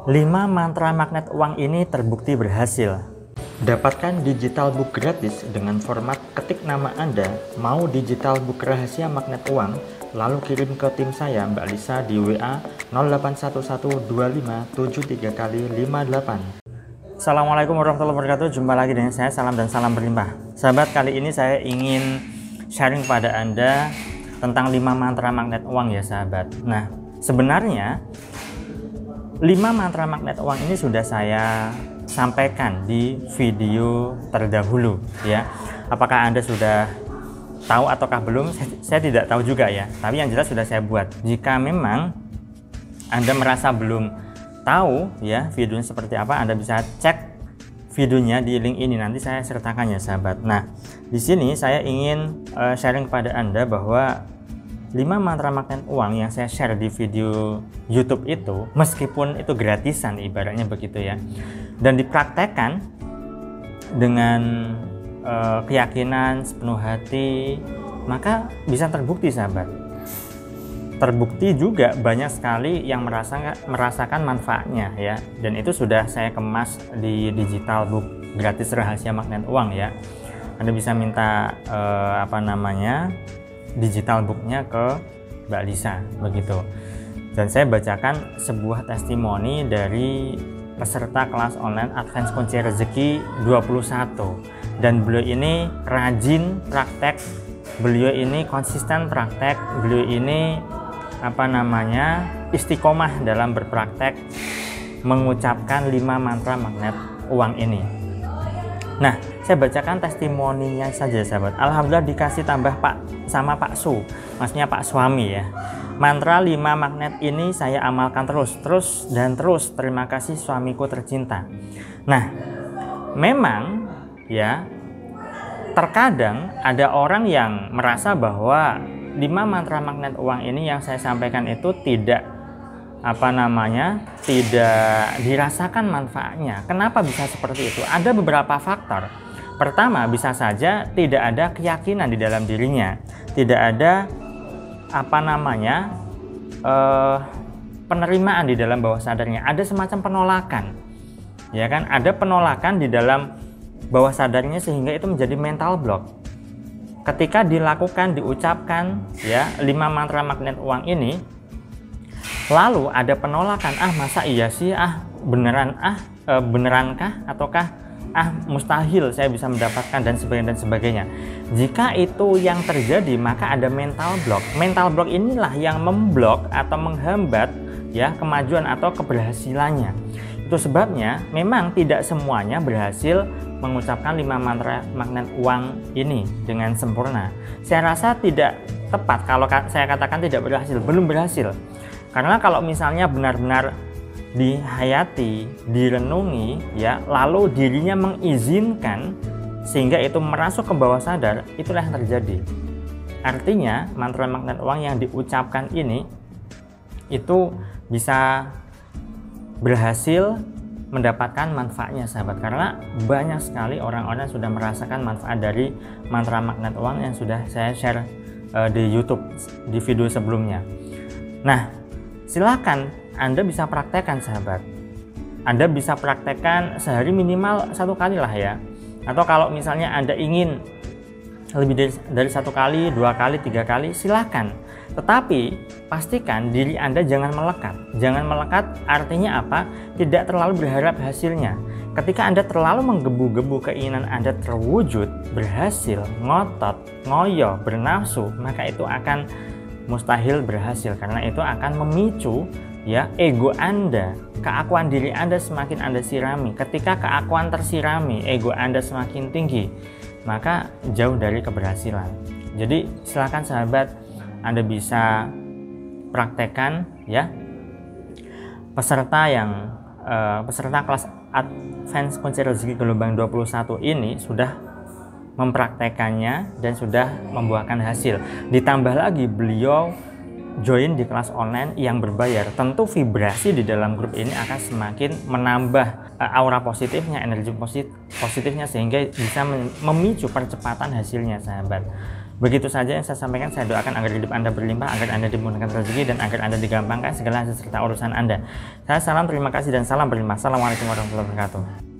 5 mantra magnet uang ini terbukti berhasil. Dapatkan digital book gratis dengan format ketik nama Anda, mau digital book rahasia magnet uang, lalu kirim ke tim saya Mbak Lisa di WA 08112573 kali 58. Assalamualaikum warahmatullahi wabarakatuh. Jumpa lagi dengan saya, salam dan salam berlimpah. Sahabat, kali ini saya ingin sharing pada Anda tentang 5 mantra magnet uang ya sahabat. Nah, sebenarnya 5 mantra magnet uang ini sudah saya sampaikan di video terdahulu ya. Apakah Anda sudah tahu ataukah belum? Saya tidak tahu juga ya. Tapi yang jelas sudah saya buat. Jika memang Anda merasa belum tahu ya videonya seperti apa, Anda bisa cek videonya di link ini, nanti saya sertakan ya sahabat. Nah, di sini saya ingin sharing kepada Anda bahwa 5 mantra magnet uang yang saya share di video YouTube itu, meskipun itu gratisan ibaratnya begitu ya, dan dipraktekkan dengan keyakinan sepenuh hati, maka bisa terbukti sahabat. Terbukti juga banyak sekali yang merasakan manfaatnya ya, dan itu sudah saya kemas di digital book gratis rahasia magnet uang ya. Anda bisa minta digital booknya ke Mbak Lisa begitu. Dan saya bacakan sebuah testimoni dari peserta kelas online Advance Kunci Rezeki 21, dan beliau ini rajin praktek, beliau ini konsisten praktek, beliau ini istiqomah dalam berpraktek mengucapkan 5 mantra magnet uang ini. Nah, saya bacakan testimoninya saja sahabat. Alhamdulillah dikasih tambah sama Pak Su, maksudnya Pak suami ya. Mantra 5 magnet ini saya amalkan terus. Terima kasih suamiku tercinta. Nah, memang ya, terkadang ada orang yang merasa bahwa 5 mantra magnet uang ini yang saya sampaikan itu tidak dirasakan manfaatnya. Kenapa bisa seperti itu? Ada beberapa faktor. Pertama, bisa saja tidak ada keyakinan di dalam dirinya, tidak ada penerimaan di dalam bawah sadarnya, ada semacam penolakan, ya kan? Ada penolakan di dalam bawah sadarnya sehingga itu menjadi mental block. Ketika diucapkan ya 5 mantra magnet uang ini, lalu ada penolakan, masa iya sih, benerankah, ataukah mustahil saya bisa mendapatkan, dan sebagainya. Jika itu yang terjadi, maka ada mental block. Mental block inilah yang memblok atau menghambat ya kemajuan atau keberhasilannya. Itu sebabnya memang tidak semuanya berhasil mengucapkan 5 mantra magnet uang ini dengan sempurna. Saya rasa tidak tepat kalau saya katakan tidak berhasil, belum berhasil. Karena kalau misalnya benar-benar dihayati, direnungi ya, lalu dirinya mengizinkan sehingga itu merasuk ke bawah sadar, itulah yang terjadi. Artinya mantra magnet uang yang diucapkan ini itu bisa berhasil mendapatkan manfaatnya sahabat, karena banyak sekali orang-orang sudah merasakan manfaat dari mantra magnet uang yang sudah saya share di YouTube di video sebelumnya. Nah, silakan Anda bisa praktekkan sahabat. Anda bisa praktekkan sehari minimal 1 kali lah ya. Atau kalau misalnya Anda ingin lebih dari 1 kali, 2 kali, 3 kali, silakan. Tetapi pastikan diri Anda jangan melekat. Jangan melekat artinya apa? Tidak terlalu berharap hasilnya. Ketika Anda terlalu menggebu-gebu keinginan Anda terwujud, berhasil, ngotot, ngoyo, bernafsu, maka itu akan mustahil berhasil, karena itu akan memicu ya ego Anda, keakuan diri Anda semakin Anda sirami. Ketika keakuan tersirami, ego Anda semakin tinggi, maka jauh dari keberhasilan. Jadi silakan sahabat, Anda bisa praktekkan ya. Peserta kelas Advance Kunci Rezeki gelombang 21 ini sudah mempraktekannya dan sudah membuahkan hasil. Ditambah lagi beliau join di kelas online yang berbayar, tentu vibrasi di dalam grup ini akan semakin menambah aura positifnya, energi positifnya, sehingga bisa memicu percepatan hasilnya sahabat. Begitu saja yang saya sampaikan. Saya doakan agar hidup Anda berlimpah, agar Anda dimudahkan rezeki, dan agar Anda digampangkan segala serta urusan Anda. Saya salam, terima kasih, dan salam berlimpah. Assalamualaikum warahmatullahi wabarakatuh.